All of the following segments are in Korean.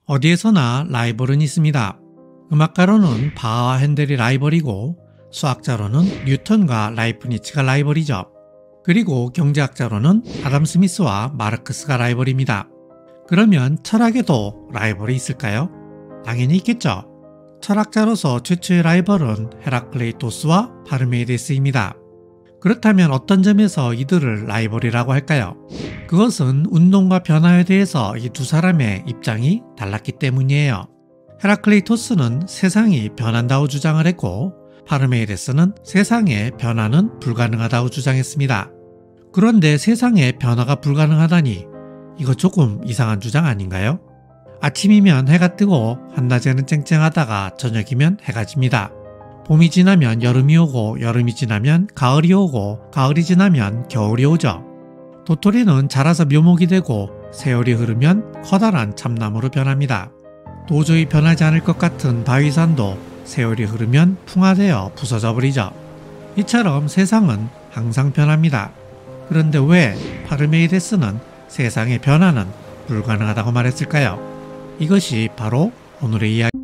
어디에서나 라이벌은 있습니다. 음악가로는 바하와 핸델이 라이벌이고 수학자로는 뉴턴과 라이프니츠가 라이벌이죠. 그리고 경제학자로는 아담 스미스와 마르크스가 라이벌입니다. 그러면 철학에도 라이벌이 있을까요? 당연히 있겠죠. 철학자로서 최초의 라이벌은 헤라클레이토스와 파르메이데스입니다. 그렇다면 어떤 점에서 이들을 라이벌이라고 할까요? 그것은 운동과 변화에 대해서 이 두 사람의 입장이 달랐기 때문이에요. 헤라클레이토스는 세상이 변한다고 주장을 했고 파르메이데스는 세상의 변화는 불가능하다고 주장했습니다. 그런데 세상의 변화가 불가능하다니 이거 조금 이상한 주장 아닌가요? 아침이면 해가 뜨고 한낮에는 쨍쨍하다가 저녁이면 해가 집니다. 봄이 지나면 여름이 오고 여름이 지나면 가을이 오고 가을이 지나면 겨울이 오죠. 도토리는 자라서 묘목이 되고 세월이 흐르면 커다란 참나무로 변합니다. 도저히 변하지 않을 것 같은 바위산도 세월이 흐르면 풍화되어 부서져 버리죠. 이처럼 세상은 항상 변합니다. 그런데 왜 파르메이데스는 세상의 변화는 불가능하다고 말했을까요? 이것이 바로 오늘의 이야기.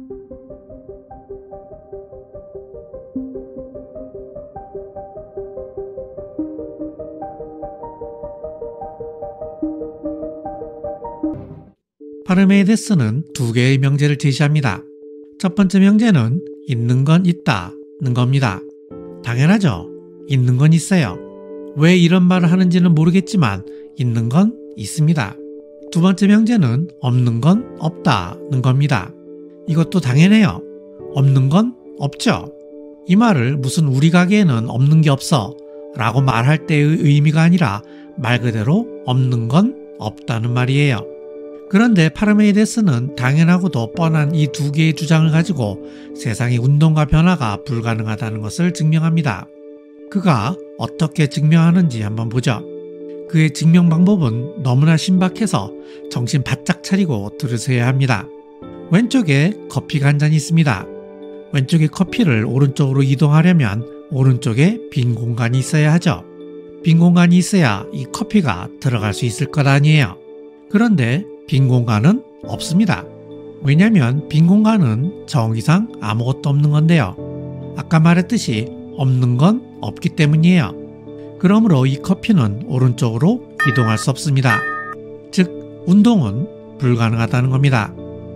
파르메이데스는 두 개의 명제를 제시합니다. 첫 번째 명제는 있는 건 있다는 겁니다. 당연하죠. 있는 건 있어요. 왜 이런 말을 하는지는 모르겠지만 있는 건 있습니다. 두 번째 명제는 없는 건 없다는 겁니다. 이것도 당연해요. 없는 건 없죠. 이 말을 무슨 우리 가게에는 없는 게 없어 라고 말할 때의 의미가 아니라 말 그대로 없는 건 없다는 말이에요. 그런데 파르메이데스는 당연하고도 뻔한 이 두 개의 주장을 가지고 세상의 운동과 변화가 불가능하다는 것을 증명합니다. 그가 어떻게 증명하는지 한번 보죠. 그의 증명 방법은 너무나 신박해서 정신 바짝 차리고 들으셔야 합니다. 왼쪽에 커피가 한 잔 있습니다. 왼쪽에 커피를 오른쪽으로 이동하려면 오른쪽에 빈 공간이 있어야 하죠. 빈 공간이 있어야 이 커피가 들어갈 수 있을 것 아니에요. 그런데 빈 공간은 없습니다. 왜냐하면 빈 공간은 정의상 아무것도 없는 건데요. 아까 말했듯이 없는 건 없기 때문이에요. 그러므로 이 커피는 오른쪽으로 이동할 수 없습니다. 즉, 운동은 불가능하다는 겁니다.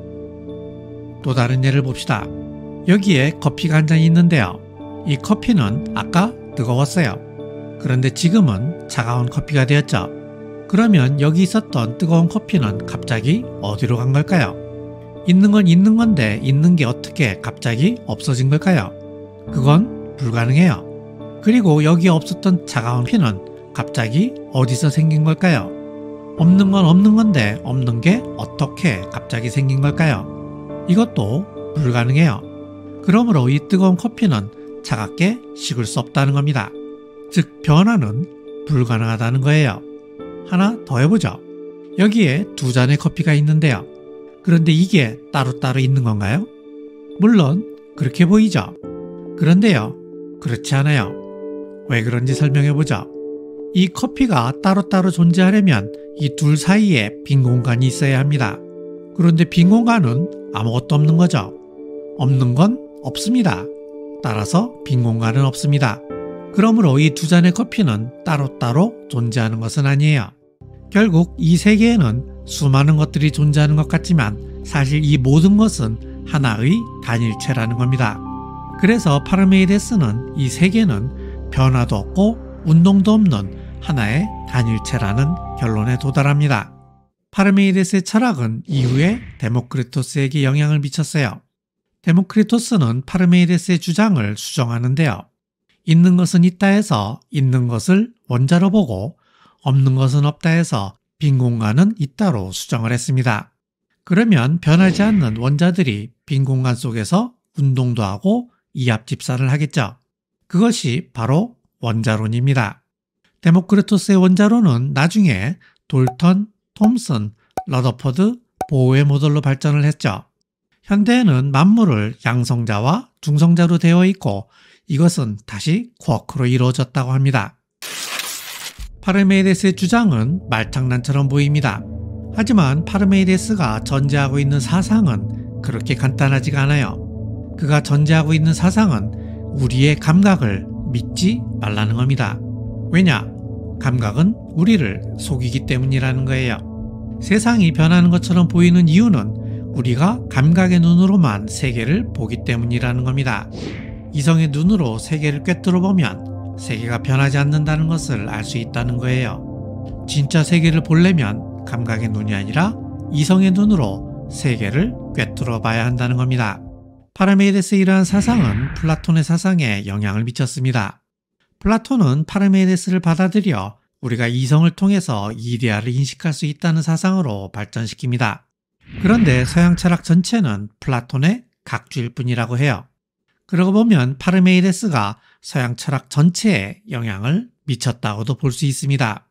또 다른 예를 봅시다. 여기에 커피가 한 잔 있는데요. 이 커피는 아까 뜨거웠어요. 그런데 지금은 차가운 커피가 되었죠. 그러면 여기 있었던 뜨거운 커피는 갑자기 어디로 간 걸까요? 있는 건 있는 건데 있는 게 어떻게 갑자기 없어진 걸까요? 그건 불가능해요. 그리고 여기에 없었던 차가운 피는 갑자기 어디서 생긴 걸까요? 없는 건 없는 건데 없는 게 어떻게 갑자기 생긴 걸까요? 이것도 불가능해요. 그러므로 이 뜨거운 커피는 차갑게 식을 수 없다는 겁니다. 즉, 변화는 불가능하다는 거예요. 하나 더 해보죠. 여기에 두 잔의 커피가 있는데요. 그런데 이게 따로따로 있는 건가요? 물론 그렇게 보이죠. 그런데요, 그렇지 않아요. 왜 그런지 설명해보죠. 이 커피가 따로따로 존재하려면 이 둘 사이에 빈 공간이 있어야 합니다. 그런데 빈 공간은 아무것도 없는 거죠. 없는 건 없습니다. 따라서 빈 공간은 없습니다. 그러므로 이 두 잔의 커피는 따로따로 존재하는 것은 아니에요. 결국 이 세계에는 수많은 것들이 존재하는 것 같지만 사실 이 모든 것은 하나의 단일체라는 겁니다. 그래서 파르메이데스는 이 세계는 변화도 없고 운동도 없는 하나의 단일체라는 결론에 도달합니다. 파르메이데스의 철학은 이후에 데모크리토스에게 영향을 미쳤어요. 데모크리토스는 파르메이데스의 주장을 수정하는데요. 있는 것은 있다 해서 있는 것을 원자로 보고 없는 것은 없다 해서 빈 공간은 있다로 수정을 했습니다. 그러면 변하지 않는 원자들이 빈 공간 속에서 운동도 하고 이합 집산을 하겠죠. 그것이 바로 원자론입니다. 데모크리토스의 원자론은 나중에 돌턴, 톰슨, 러더퍼드, 보어의 모델로 발전을 했죠. 현대에는 만물을 양성자와 중성자로 되어 있고 이것은 다시 쿼크로 이루어졌다고 합니다. 파르메이데스의 주장은 말장난처럼 보입니다. 하지만 파르메이데스가 전제하고 있는 사상은 그렇게 간단하지가 않아요. 그가 전제하고 있는 사상은 우리의 감각을 믿지 말라는 겁니다. 왜냐? 감각은 우리를 속이기 때문이라는 거예요. 세상이 변하는 것처럼 보이는 이유는 우리가 감각의 눈으로만 세계를 보기 때문이라는 겁니다. 이성의 눈으로 세계를 꿰뚫어 보면 세계가 변하지 않는다는 것을 알 수 있다는 거예요. 진짜 세계를 보려면 감각의 눈이 아니라 이성의 눈으로 세계를 꿰뚫어 봐야 한다는 겁니다. 파르메이데스의 이러한 사상은 플라톤의 사상에 영향을 미쳤습니다. 플라톤은 파르메이데스를 받아들여 우리가 이성을 통해서 이데아를 인식할 수 있다는 사상으로 발전시킵니다. 그런데 서양 철학 전체는 플라톤의 각주일 뿐이라고 해요. 그러고 보면 파르메이데스가 서양 철학 전체에 영향을 미쳤다고도 볼 수 있습니다.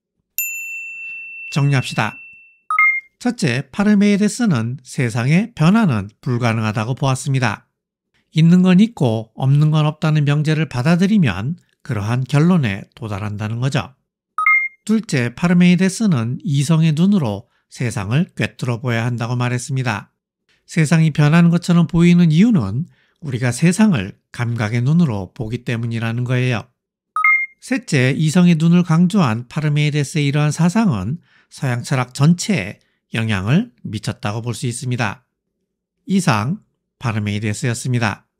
정리합시다. 첫째, 파르메이데스는 세상의 변화는 불가능하다고 보았습니다. 있는 건 있고 없는 건 없다는 명제를 받아들이면 그러한 결론에 도달한다는 거죠. 둘째, 파르메이데스는 이성의 눈으로 세상을 꿰뚫어 보아야 한다고 말했습니다. 세상이 변하는 것처럼 보이는 이유는 우리가 세상을 감각의 눈으로 보기 때문이라는 거예요. 셋째, 이성의 눈을 강조한 파르메이데스의 이러한 사상은 서양 철학 전체에 영향을 미쳤다고 볼 수 있습니다. 이상 파르메이데스였습니다.